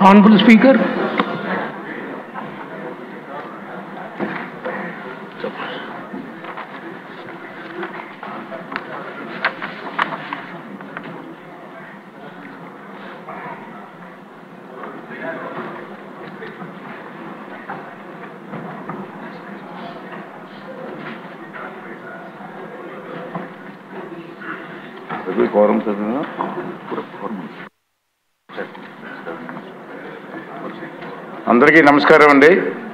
Honorable Speaker, అందరికీ నమస్కారం అండి.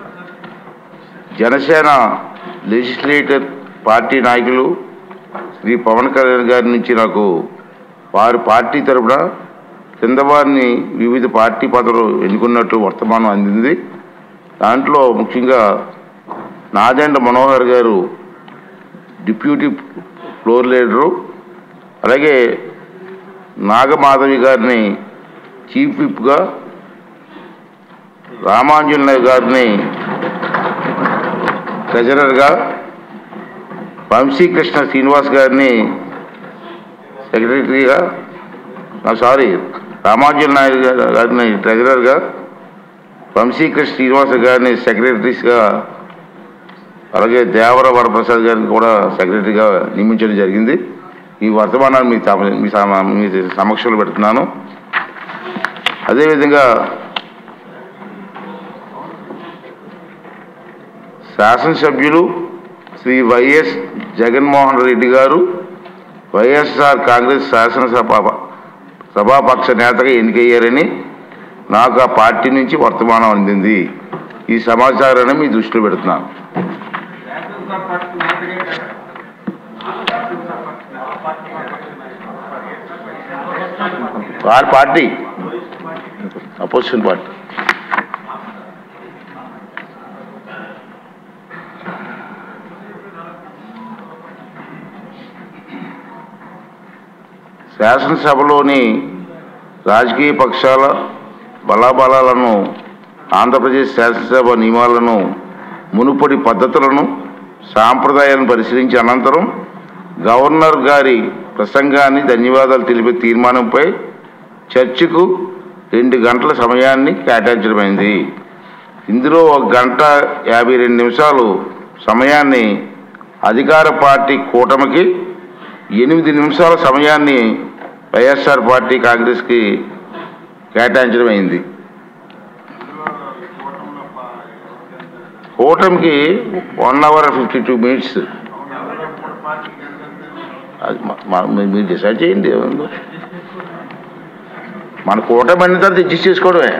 జనసేన లెజిస్లేటివ్ పార్టీ నాయకులు శ్రీ పవన్ కళ్యాణ్ గారి నుంచి నాకు వారి పార్టీ తరఫున కింద వారిని వివిధ పార్టీ పదవులు ఎన్నుకున్నట్టు వర్తమానం అందింది. దాంట్లో ముఖ్యంగా నాదెండ్ల మనోహర్ గారు డిప్యూటీ ఫ్లోర్ లీడరు, అలాగే నాగమాధవి గారిని చీఫ్ విప్గా, రామాంజన్ గారిని ట్రెజరర్గా, వంశీకృష్ణ శ్రీనివాస్ గారిని సెక్రటరీగా, రామాంజన్ నాయుడు గారిని ట్రెజరర్గా, వంశీకృష్ణ శ్రీనివాస్ గారిని సెక్రటరీస్గా, అలాగే దేవర వరప్రసాద్ గారిని కూడా సెక్రటరీగా నియమించడం జరిగింది. ఈ వర్తమానాన్ని మీ సమక్షంలో పెడుతున్నాను. అదేవిధంగా శాసనసభ్యులు శ్రీ వైఎస్ జగన్మోహన్ రెడ్డి గారు వైఎస్ఆర్ కాంగ్రెస్ సభాపక్ష నేతగా ఎన్నికయ్యారని నాకు ఆ పార్టీ నుంచి వర్తమానం అందింది. ఈ సమాచారాన్ని మీ దృష్టిలో పెడుతున్నాను. వారి పార్టీ అపోజిషన్ పార్టీ. శాసనసభలోని రాజకీయ పక్షాల బలాబలాలను, ఆంధ్రప్రదేశ్ శాసనసభ నియమాలను, మునుపటి పద్ధతులను, సాంప్రదాయాలను పరిశీలించి అనంతరం గవర్నర్ గారి ప్రసంగాన్ని ధన్యవాదాలు తెలిపే తీర్మానంపై చర్చకు 2 గంటల సమయాన్ని కేటాయించడమైంది. ఇందులో 1 గంట 52 నిమిషాలు సమయాన్ని అధికార పార్టీ కూటమికి, 8 నిమిషాల సమయాన్ని వైఎస్ఆర్ పార్టీ కాంగ్రెస్కి కేటాయించడమైంది. కూటమికి 1 hour 52 minutes. మీరు డిసైడ్ చేయండి. మన కూటమి అన్ని తర్వాత అడ్జస్ట్ చేసుకోవడమే.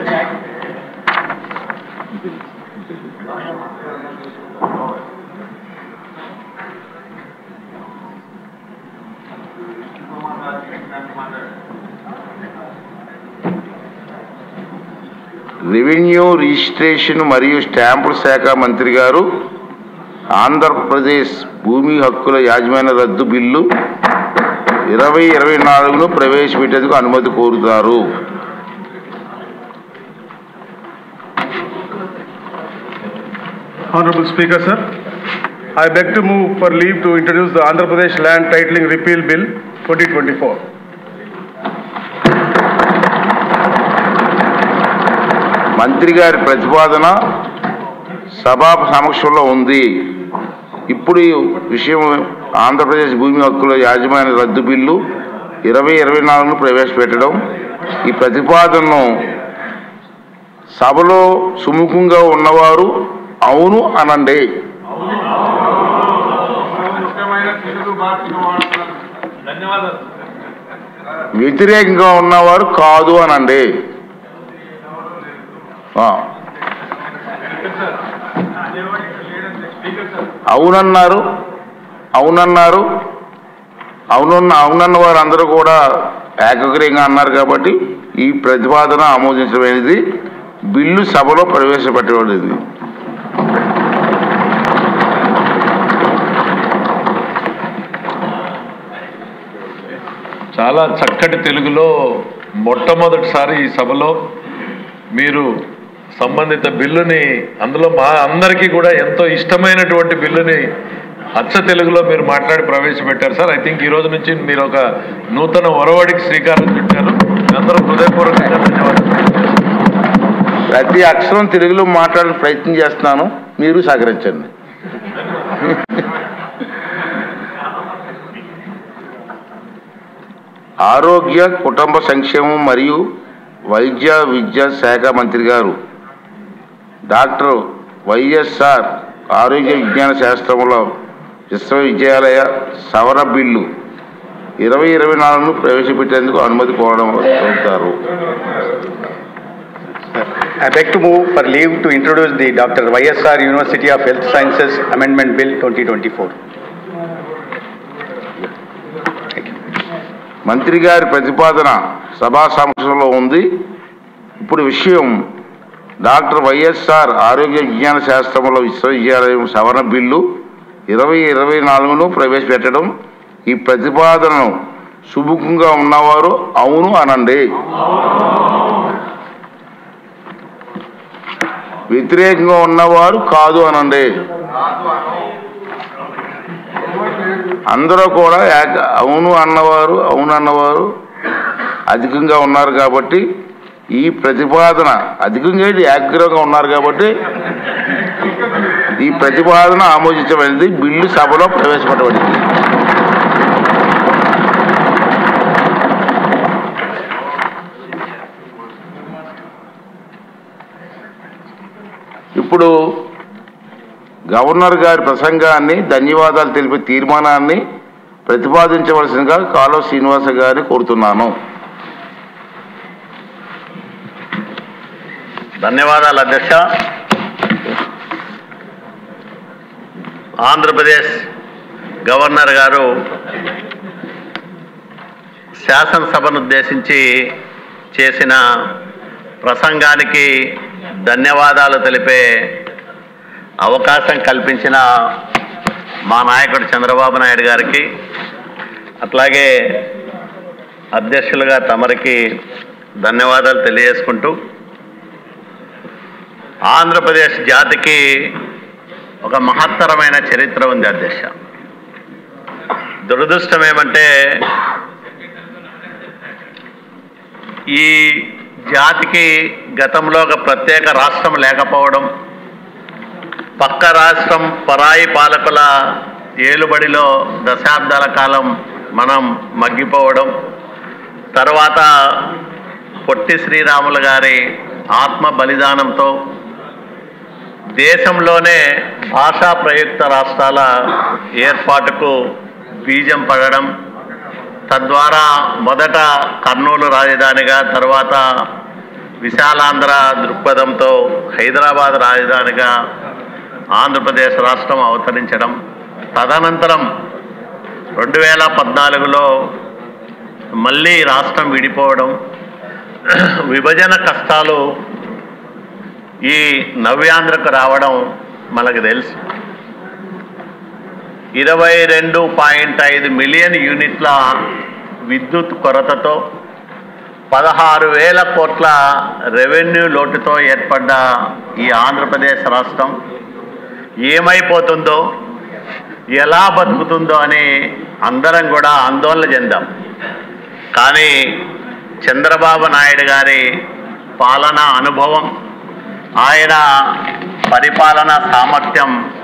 రెవెన్యూ, రిజిస్ట్రేషన్ మరియు స్టాంపుల శాఖ మంత్రి గారు ఆంధ్రప్రదేశ్ భూమి హక్కుల యాజమాన్య రద్దు బిల్లు 2024ను ప్రవేశపెట్టేందుకు అనుమతి కోరుతారు. Honorable Speaker, sir, I beg to move for leave to introduce the Andhra Pradesh Land Titling Repeal Bill 2024. మంత్రి గారి ప్రతిపాదన సభా సమక్షంలో ఉంది. ఇప్పుడు ఈ విషయం ఆంధ్రప్రదేశ్ భూమి హక్కుల యాజమాన్య రద్దు బిల్లు 2024ను ప్రవేశపెట్టడం. ఈ ప్రతిపాదనను సభలో సుముఖంగా ఉన్నవారు అవును అనండి. వ్యతిరేకంగా ఉన్నవారు కాదు అనండి. అవునన్న వారు అందరూ కూడా ఏకగ్రీయంగా అన్నారు కాబట్టి ఈ ప్రతిపాదన ఆమోదించబడినది. బిల్లు సభలో ప్రవేశపెట్టబడింది. చాలా చక్కటి తెలుగులో మొట్టమొదటిసారి ఈ సభలో మీరు సంబంధిత బిల్లుని, అందులో మా అందరికీ కూడా ఎంతో ఇష్టమైనటువంటి బిల్లుని అచ్చ తెలుగులో మీరు మాట్లాడి ప్రవేశపెట్టారు సార్. ఐ థింక్ ఈ రోజు నుంచి మీరు ఒక నూతన ఒరవడికి శ్రీకారం చుట్టారు. అందరూ హృదయపూర్వకంగా ధన్యవాదాలు. ప్రతి అక్షరం తెలుగులో మాట్లాడే ప్రయత్నం చేస్తున్నాను, మీరు సహకరించండి. ఆరోగ్య కుటుంబ సంక్షేమం మరియు వైద్య విద్యా శాఖ మంత్రి గారు డాక్టర్ వైఎస్ఆర్ ఆరోగ్య విజ్ఞాన శాస్త్రంలో విశ్వవిద్యాలయ సవరణ బిల్లు 2024ను ప్రవేశపెట్టేందుకు అనుమతి కోరుతారు. I beg to move for leave to introduce the Dr. YSR University of Health Sciences Amendment Bill 2024. మంత్రి గారి ప్రతిపాదన సభా సమక్షంలో ఉంది. ఇప్పుడు విషయం డాక్టర్ వైఎస్ఆర్ ఆరోగ్య విజ్ఞాన శాస్త్రంలో విశ్వవిద్యాలయం సవరణ బిల్లు 2024ను ప్రవేశపెట్టడం. ఈ ప్రతిపాదనను సుముఖంగా ఉన్నవారు అవును అనండి, వ్యతిరేకంగా ఉన్నవారు కాదు అనండి. అందరూ కూడా అవును అన్నవారు అధికంగా ఉన్నారు కాబట్టి ఈ ప్రతిపాదన అధికంగా ఏకగ్రీవంగా ఉన్నారు కాబట్టి ఈ ప్రతిపాదన ఆమోదించబడింది. బిల్లు సభలో ప్రవేశపెట్టబడింది. ఇప్పుడు గవర్నర్ గారి ప్రసంగాన్ని ధన్యవాదాలు తెలిపే తీర్మానాన్ని ప్రతిపాదించవలసిందిగా కాలువ శ్రీనివాస గారిని కోరుతున్నాను. ధన్యవాదాలు అధ్యక్ష. ఆంధ్రప్రదేశ్ గవర్నర్ గారు శాసనసభను ఉద్దేశించి చేసిన ప్రసంగానికి ధన్యవాదాలు తెలిపే అవకాశం కల్పించిన మా నాయకుడు చంద్రబాబు నాయుడు గారికి, అట్లాగే అధ్యక్షులుగా తమరికి ధన్యవాదాలు తెలియజేసుకుంటూ, ఆంధ్రప్రదేశ్ జాతికి ఒక మహత్తరమైన చరిత్ర ఉంది అధ్యక్ష. దురదృష్టం ఏమంటే ఈ జాతికి గతంలో ఒక ప్రత్యేక రాష్ట్రం లేకపోవడం, పక్క రాష్ట్రం పరాయి పాలకుల ఏలుబడిలో దశాబ్దాల కాలం మనం మగ్గిపోవడం, తర్వాత పొట్టి శ్రీరాములు గారి ఆత్మ బలిదానంతో దేశంలోనే భాషా ప్రయుక్త రాష్ట్రాల ఏర్పాటుకు బీజం పడడం, తద్వారా మొదట కర్నూలు రాజధానిగా, తర్వాత విశాలాంధ్ర దృక్పథంతో హైదరాబాద్ రాజధానిగా ఆంధ్రప్రదేశ్ రాష్ట్రం అవతరించడం, తదనంతరం 2014లో మళ్ళీ రాష్ట్రం విడిపోవడం, విభజన కష్టాలు ఈ నవ్యాంధ్రకు రావడం మనకు తెలుసు. 22.5 మిలియన్ యూనిట్ల విద్యుత్ కొరతతో 16,000 కోట్ల రెవెన్యూ లోటుతో ఏర్పడ్డ ఈ ఆంధ్రప్రదేశ్ రాష్ట్రం ఏమైపోతుందో, ఎలా బతుకుతుందో అని అందరం కూడా ఆందోళన చెందాం. కానీ చంద్రబాబు నాయుడు గారి పాలనా అనుభవం, ఆయన పరిపాలనా సామర్థ్యం